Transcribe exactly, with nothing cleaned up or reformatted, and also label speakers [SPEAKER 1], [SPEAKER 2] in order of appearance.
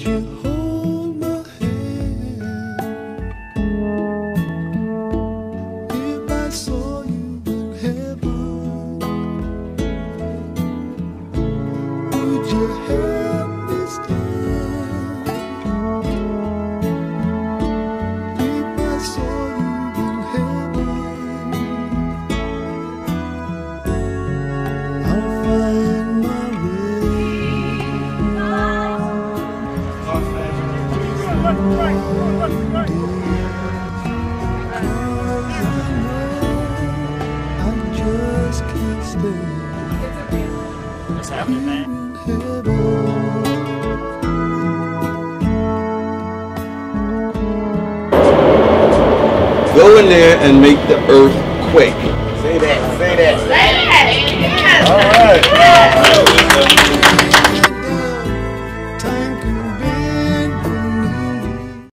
[SPEAKER 1] What's happening, man?
[SPEAKER 2] Go in there and make the earth quake.
[SPEAKER 3] Say that, say that, say that.
[SPEAKER 2] All right.